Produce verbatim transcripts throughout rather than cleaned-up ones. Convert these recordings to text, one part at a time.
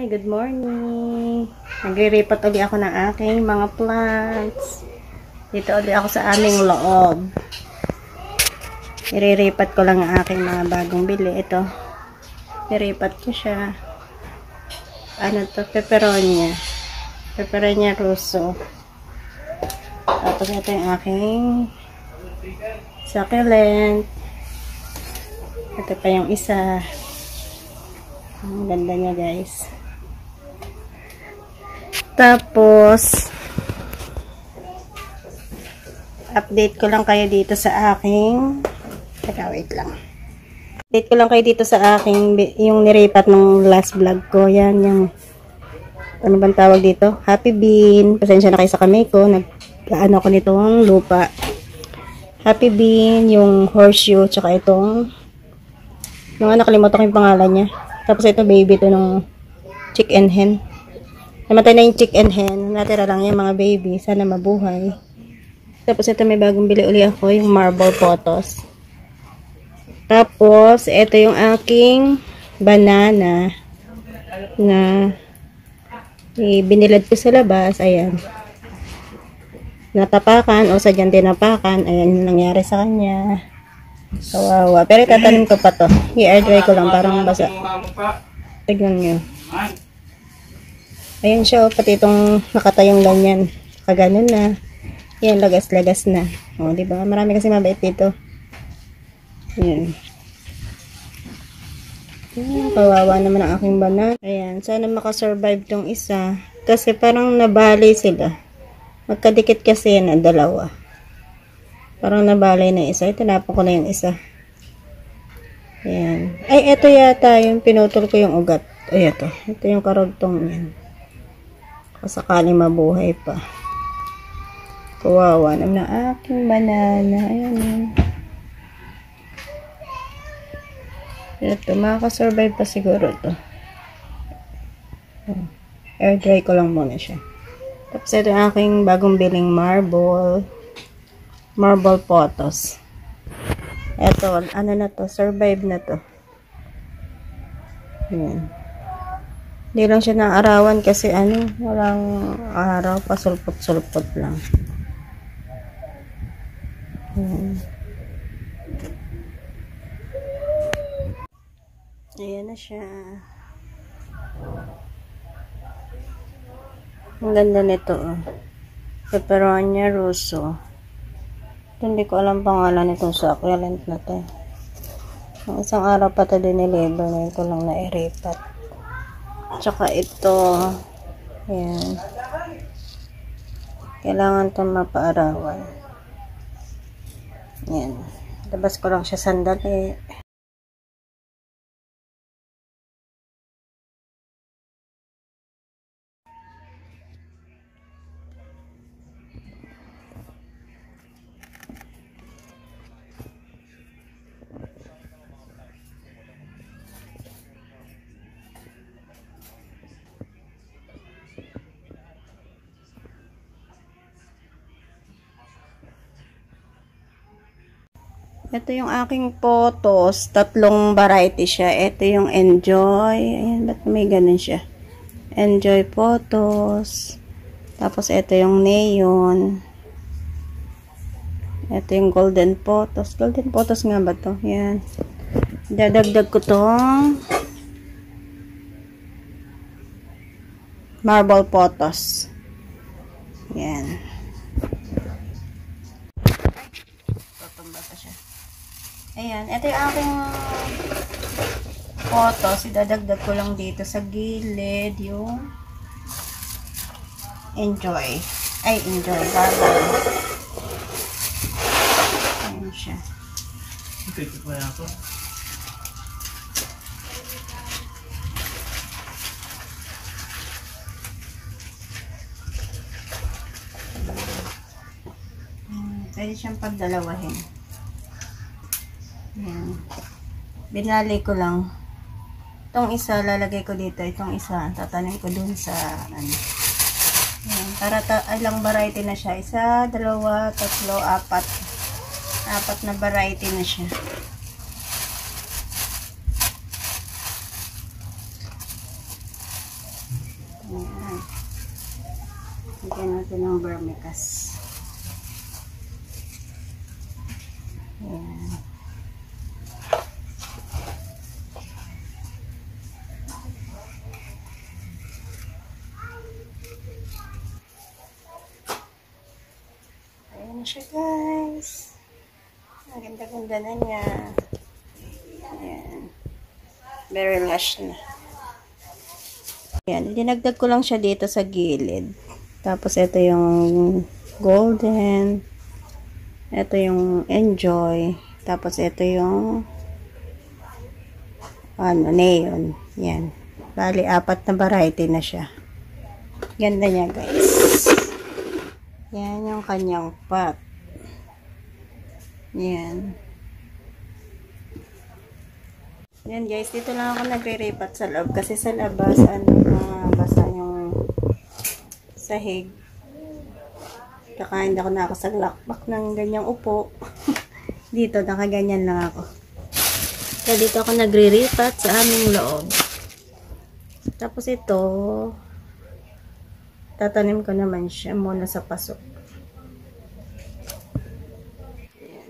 Hi, good morning. Nagre-repot ulit ako ng aking mga plants. Dito ulit ako sa aming loob. I-repot ko lang ang aking mga bagong bili. Ito. I-repot ko siya. Ano to? Peperonia. Peperonia russo. Tapos ito yung aking succulent. Ito pa yung isa. Ang ganda niya, guys. Tapos update ko lang kayo dito sa aking teka, wait lang. Update ko lang kayo dito sa aking yung niripat ng last vlog ko. Yan, yung ano bang tawag dito? Happy bean. Pasensya na kayo sa kamay ko. Nag-ano ko nitong lupa. Happy bean, yung horseshoe, tsaka itong yung anak, nakalimutan ko yung pangalan niya. Tapos ito baby to ng chick and hen. Namatay na yung chick and hen. Natira lang yung mga baby. Sana mabuhay. Tapos ito may bagong bili uli ako. Yung marble potos. Tapos ito yung aking banana na eh, binilad ko sa labas. Ayan. Natapakan o sadyang tinapakan. Ayan yung nangyari sa kanya. Kawawa. Pero tatanim ko pa to. I-air dry ko lang parang basa. Tignan nyo. Ayan siya. Pati itong nakatayong ganyan. Kaganon na. Ayan, lagas-lagas na. O, diba? Marami kasi mabait dito. Ayan. Ayan. Kawawa naman ang aking banana. Ayan. Sana makasurvive tong isa. Kasi parang nabali sila. Magkadikit kasi yan ang dalawa. Parang nabalay na isa. Tinapon ko na yung isa. Ayan. Ay, ito yata yung pinutol ko yung ugat. Ay, ito. Ito yung karugtong yan. Kasakaling mabuhay pa. Kawawa naman ang aking banana. Ayan. Ito. Makakasurvive pa siguro ito. Air dry ko lang muna siya. Tapos ito yung aking bagong biling marble. Marble potos. Eto, ano na to, survive na to. Ayan. Hindi lang siya naarawan kasi ano, walang araw, pasulpot-sulpot lang. Ayan. Ayan na siya. Ang ganda nito, oh. Peperonia russo. Hindi ko alam pangalan nitong succulent na to. Ang isang araw pa ito dinilibro na ito lang na i-repat. Tsaka ito. Ayan. Kailangan itong mapaarawan. Ayan. Labas ko lang siya sandali. Ito yung aking photos. Tatlong variety siya. Ito yung enjoy. Ayan, ba't may ganun siya? Enjoy photos. Tapos ito yung neon. Ito yung golden photos. Golden photos nga ba to? Ayan. Dadagdag ko tong marble photos. Ayan. Ayan, ito yung aking photos. Idadagdag ko lang dito sa gilid yung enjoy. Ay, enjoy. Barbara. Ayan siya. Ito pa ako. Pwede siyang pagdalawahin. Ayan. Binali ko lang. Itong isa, lalagay ko dito. Itong isa, tatanim ko dun sa, ano. Ayan. Para ta ilang variety na siya. Isa, dalawa, tatlo, apat. Apat na variety na siya. natin ng vermicast. Ayan. Ayan na siya, guys. Ang ganda-ganda na niya. Ayan. Very lush na. Ayan. Dinagdag ko lang siya dito sa gilid. Tapos, ito yung golden. Ito yung enjoy. Tapos, ito yung ano, neon. Yan. Bali, apat na variety na siya. Ganda niya, guys. Yan yung kanyang pot. Yan. Yan, guys. Dito lang ako nagre-repat sa loob. Kasi sa labas, ano, basa yung sahig. Kaka hindi ako nakasaglakbak ng ganyang upo. Dito, nakaganyan lang ako. So, dito ako nagre-repat sa aming loob. Tapos ito, tatanim ko naman siya muna sa paso. Ayan.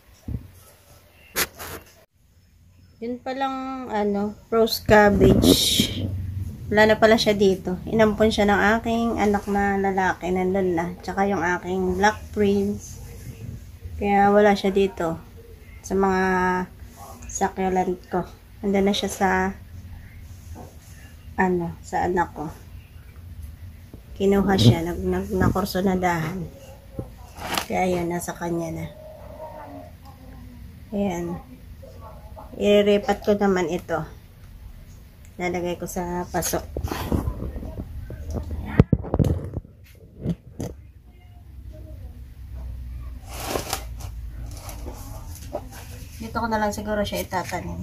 Yun palang, ano, rose cabbage. Wala na pala siya dito. Inampon siya ng aking anak na lalaki. Nandun na. Tsaka yung aking black prince. Kaya wala siya dito. Sa mga succulent ko. Nandun na siya sa ano, sa anak ko. Kinuha siya. Nag, nag, nakurso na dahan. Kaya yun, nasa kanya na. Ayan. I-repat ko naman ito. Lalagay ko sa paso. Dito ko na lang siguro siya itatanim.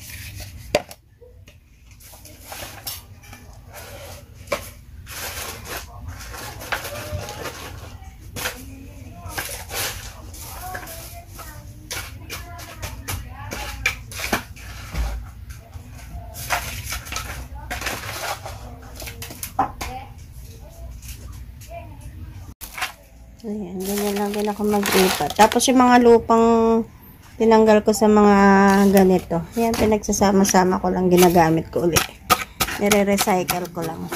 Ayan, ganyan lang din ako mag-ripat. Tapos yung mga lupang tinanggal ko sa mga ganito. Ayan, pinagsasama-sama ko lang, ginagamit ko ulit. Nire-recycle ko lang.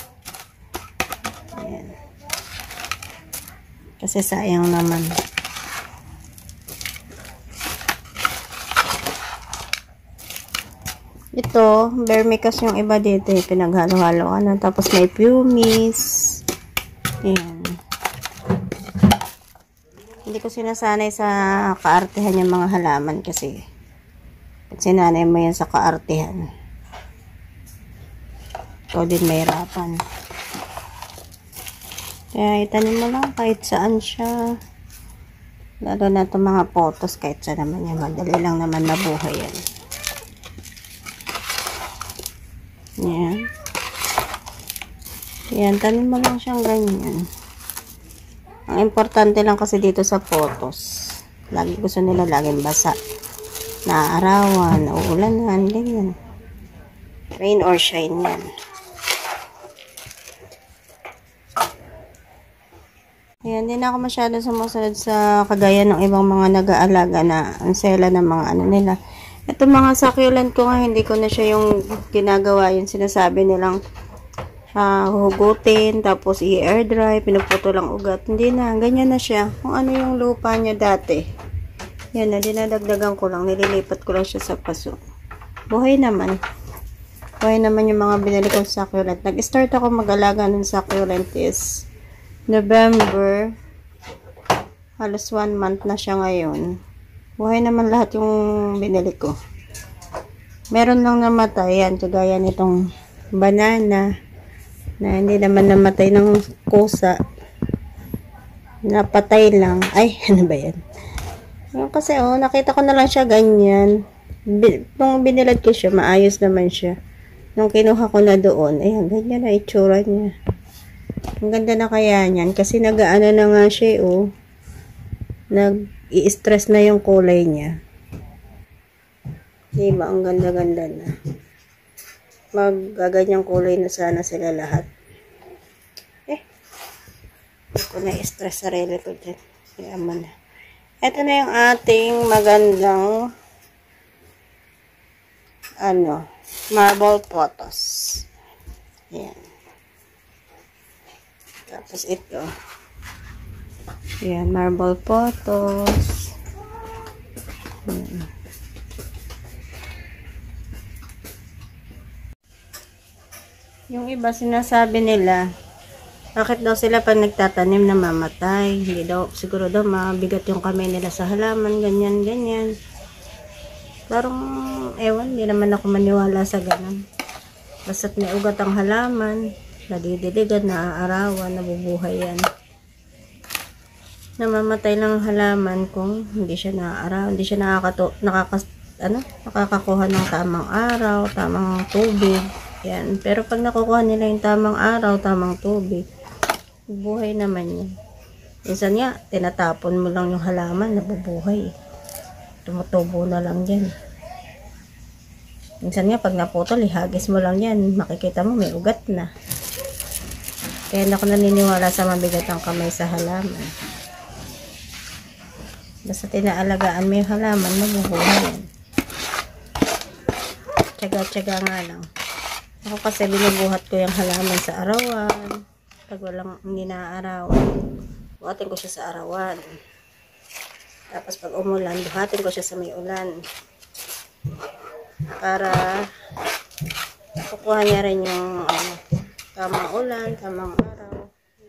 Ayan. Kasi sayang naman. Ito, vermicast yung iba dito. Pinaghalo-halo ka na. Tapos may pumice. Ayan. Hindi ko sinasanay sa kaartehan yung mga halaman kasi pag sinanay mo yan sa kaartehan, ikaw din mahirapan. Kaya itanim mo lang kahit saan siya. Lalo na itong mga photos kahit saan naman yan. Madali lang naman nabuhay yan. Yan. Yan, tanim mo lang siyang ganyan. Ang importante lang kasi dito sa photos, lagi gusto nila laging basa. Naarawan, naulanan, ganyan. Rain or shine yan. Ayan, din ako masyado sumusunod sa kagaya ng ibang mga nag-aalaga na ang sela ng mga ano nila. Ito mga succulent ko nga, hindi ko na siya yung ginagawa, yung sinasabi nilang Uh, hugutin, tapos i-air dry, pinuputo lang ugat. Hindi na, ganyan na siya. Kung ano yung lupa niya dati. Yan na, dinadagdagan ko lang. Nililipat ko lang siya sa paso. Buhay naman. Buhay naman yung mga binili kong succulent. Nag-start ako mag-alaga ng succulent is November. Halos one month na siya ngayon. Buhay naman lahat yung binili ko. Meron lang namatay. Yan, kagaya nitong banana. Na hindi naman namatay ng kusa. Napatay lang. Ay, ano ba yan? Yung kasi, oh, nakita ko na lang siya ganyan. Nung binilad ko siya, maayos naman siya. Nung kinuha ko na doon, ayan, ganyan na itsura niya. Ang ganda na kaya niyan. Kasi nag-ano na nga siya, oh. Nag-i-stress na yung kulay niya. Diba? Ang ganda-ganda na. Maggaganyang kulay na sana sila lahat. Eh. ko na-stress sarili ko dyan. Kaya mo na. Ito na yung ating magandang ano, marble photos. Ayan. Tapos ito. Ayan, marble photos. Ayan. Yung iba sinasabi nila, bakit daw sila pag nagtatanim na mamatay? Hindi daw, siguro daw mabigat yung kamay nila sa halaman, ganyan, ganyan. Parang, ewan, hindi naman ako maniwala sa ganun. Basta't may ugat ang halaman, nadidiligan, naaarawan, nabubuhay yan. Namamatay lang ang halaman kung hindi siya naaarawan, hindi siya nakakato, nakakas, ano, nakakakuha ng tamang araw, tamang tubig. Yan. Pero pag nakukuha nila yung tamang araw, tamang tubig, buhay naman yan. Minsan nga, tinatapon mo lang yung halaman, nabubuhay. Tumutubo na lang yan. Minsan nga, pag naputol, ihagis mo lang yan. Makikita mo, may ugat na. Kaya hindi ako naniniwala sa mabigat ang kamay sa halaman. Basta tinaalagaan mo yung halaman, mabubuhay yan. Tsaga-tsaga nga lang. Ako kasi binubuhat ko yung halaman sa arawan. Pag walang hindi naaarawan, buhatin ko siya sa arawan. Tapos pag umulan, buhatin ko siya sa may ulan. Para kukuha niya rin yung ano, tamang ulan, tamang araw.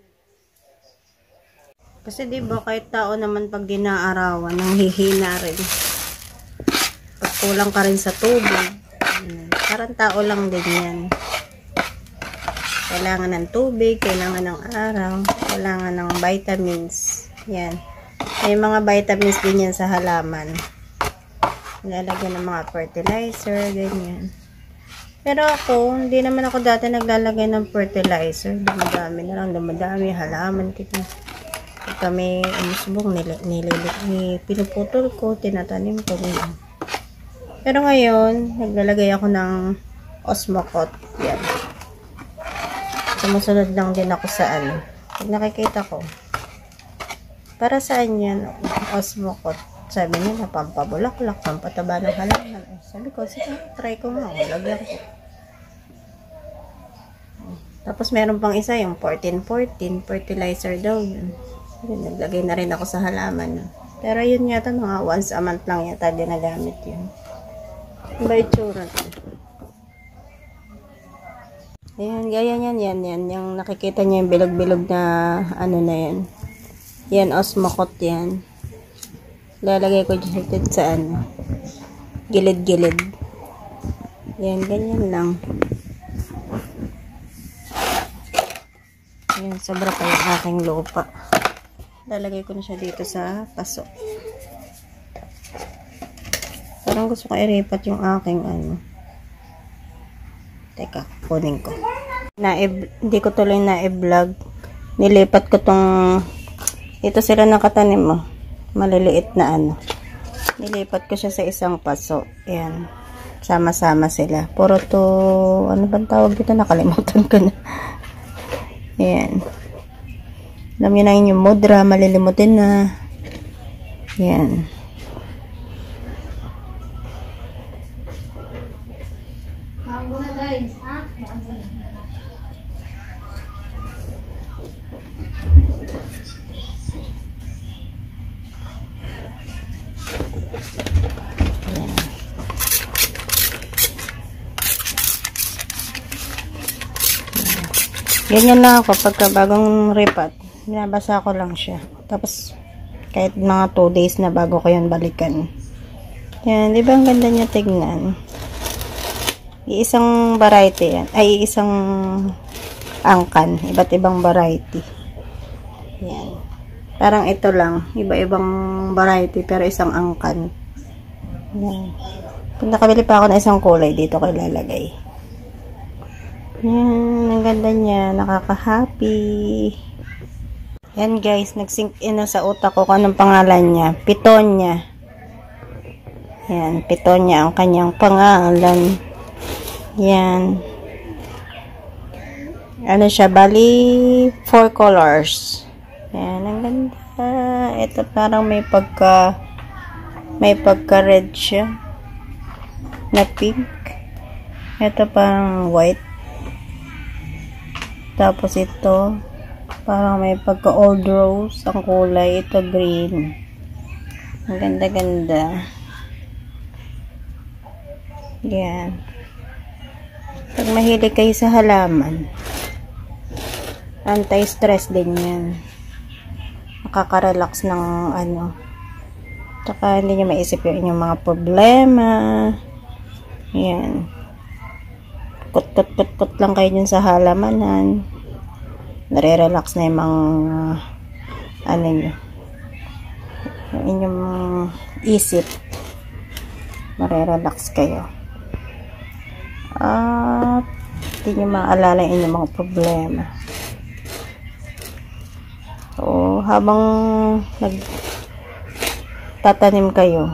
Kasi diba kahit tao naman pag dinaarawan, nanghihina rin. Pag kulang ka rin sa tubig, parang tao lang din yan. Kailangan ng tubig, kailangan ng araw, kailangan ng vitamins. Yan. May mga vitamins din yan sa halaman. Nilalagyan ng mga fertilizer, ganyan. Pero ako, hindi naman ako dati naglalagay ng fertilizer. Dumadami na lang, dumadami. Halaman kita. Pag kami umusbong, nililit, pinuputol ko, tinatanim ko. Ganyan. Pero ngayon, naglalagay ako ng Osmocote. Yan. Sumusunod lang din ako sa ano. Pag nakikita ko, para saan yan? Osmocote. Sabi nila, pampabulaklak, pampataba ng halaman. Sabi ko, sige, try ko nga. Lagyan ko. Tapos meron pang isa, yung fourteen fourteen, fertilizer daw yun. Naglagay na rin ako sa halaman. Pero yun yata, mga once a month lang yata ginagamit yun. Ba itsura to? Ayan, gaya yan, yan, yan. Yung nakikita niya yung bilog-bilog na ano na yan. Yan, Osmocote yan. Lalagay ko dyan sa ano. Gilid-gilid. Yan, ganyan lang. Ayan, sobra pa yung aking lupa. Lalagay ko na siya dito sa paso. Parang gusto ko i-repat yung aking ano. Teka, kunin ko. Na hindi ko tuloy na i-vlog. Nilipat ko tong ito sila nakatanim mo. Maliliit na ano. Nilipat ko siya sa isang paso. Ayan. Sama-sama sila. Puro to, ano bang tawag dito? Nakalimutan ko na. Ayan. Alam nyo na yung mudra. Malilimutin na. Ayan. Ganyan lang ako pagka bagong ripat. Binabasa ko lang siya. Tapos kahit mga two days na bago ko yan balikan. Yan, di ba ang ganda niya tignan? Iisang variety yan. Ay, isang angkan. Iba't ibang variety. Yan. Parang ito lang. Iba-ibang variety pero isang angkan. Yan. Kung nakabili pa ako ng isang kulay, dito ko ilalagay. Yan. Ang ganda niya. Nakaka-happy. Yan guys. Nag-sink in na sa utak ko kung anong pangalan niya. Pitonia. Yan. Pitonia ang kanyang pangalan. Yan. Ano siya? Bali, four colors. Yan, ang ganda. Ito parang may pagka may pagka red siya na pink. Ito parang white. Tapos ito parang may pagka old rose ang kulay. Ito green. Ang ganda-ganda. Yan. Pag mahilig kayo sa halaman, anti-stress din yan. Nakaka-relax ng ano. Tsaka hindi nyo maisip yung inyong mga problema. Yan. Kut-kut-kut-kut lang kayo dyan sa halamanan. Nare-relax na yung mga ano nyo. Yung inyong isip. Nare-relax kayo. At hindi nyo maalala yung inyong mga problema. So, habang nagtatanim kayo,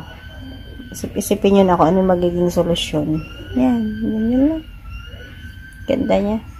isip-isipin nyo na kung ano magiging solusyon. Yan, yun yun lang. Ganda niya.